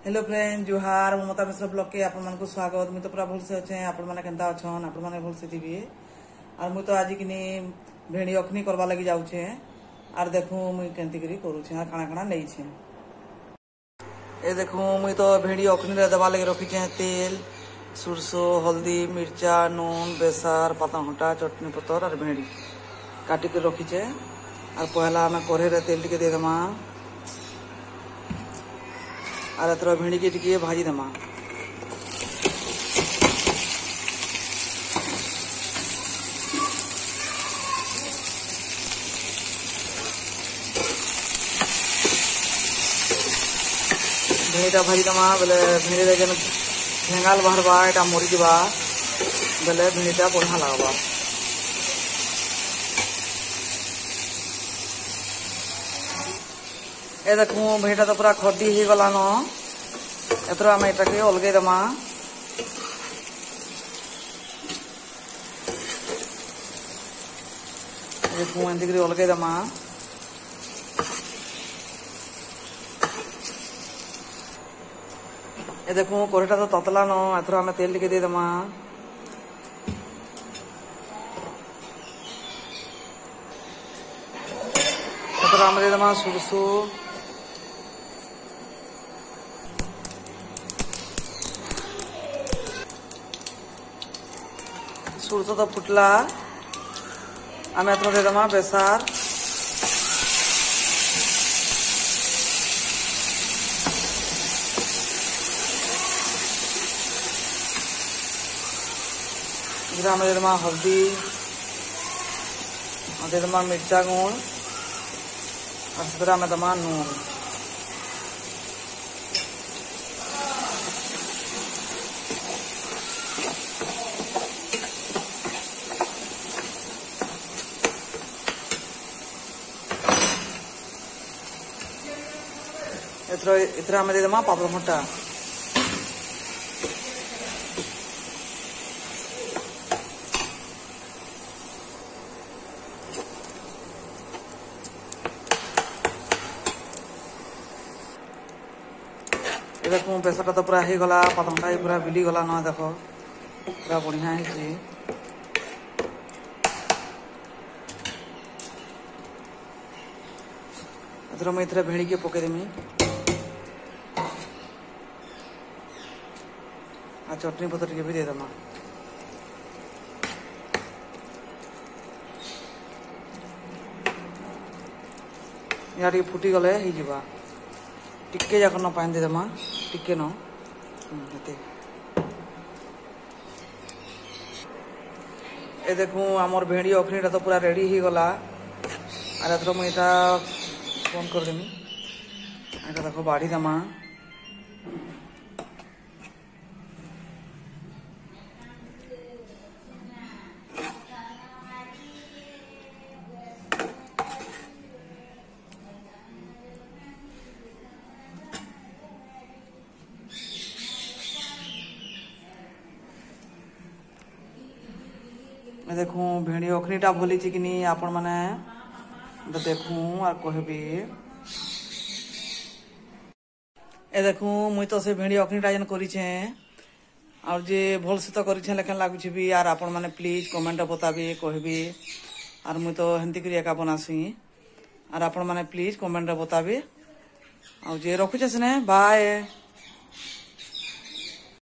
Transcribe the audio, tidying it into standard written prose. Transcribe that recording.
Hello friend जुहार Mamta Mishra blog के आपण मानक स्वागत। मुझे तो पूरा भल से अच्छे आपण मैंने केन्ता अच्छन आपण मैंने भल से थी और मुझे तो आज कि भेड़ी अखनी करवा लगी जाऊे आर देखू मुई केमती करी करूछे आर काना काना नहीं छे। ए देखू मुई तो भेड़ी अखनी रे दबा लगी रखीचे तेल सुरसो हल्दी मिर्चा नून बेसार पाताघंटा चटनी पतर और भेड़ी काटिक रखीचे और पहला आम कढ़े तेल टिके दे देमा और एथर भेड़ी के टिके भाजी देमा। भेड़ीटा भाजी देमा बेले भेड़ी जेन ठेंगाल बाहरबा एटा मरी जावा बेले भेड़ीटा बढ़िया लगवा। ए देखू भेड़ीटा तो पूरा खड्डी हो गलान एथर आम एटा के अलगे देमा। देखू एंती अलगे देमा। ए देखू कढ़ीटा तो ततला न एथर आम तेल टिके दे देमा। एथर आम दे देमा सुरसो सुरसो तो फुटला आम एथर दे देमा बेसार आम दे देमा हल्दी दे देमा मिर्चा गुण और से आम देमा नून। इतना आम दे देमा पाताघंटा देखो बेसरटा तो पूरा हो गला पाताघंटा पूरा बिली गला न देख पूरा बढ़िया है। एथर मुझे भेड़ी के पकईदेमी आ चटनी पतर टे भी दे देमा। या फुटी गले हो टिके जाक न पानी दे देमा टिके न ए देखू आमर भेड़ी अखनीटा तो पूरा रेडी हो गला और एथर मुझे बंद कर देमी। एटा देखो बाढ़ी देमा देखू भेड़ी अखनीटा भली कि नहीं आपण माने देखू और कहबी। ए देखू मुई तो से भेड़ी अखनीटा जेन करिछे और जे भल से तो करिछे लेकिन लागुछि भी यार आपण माने प्लीज कमेंट बताबी कहबी और मुई तो हेंती करी एका बनासी और आपण माने प्लीज कमेंट बताबी और जे रखुछे से बाय।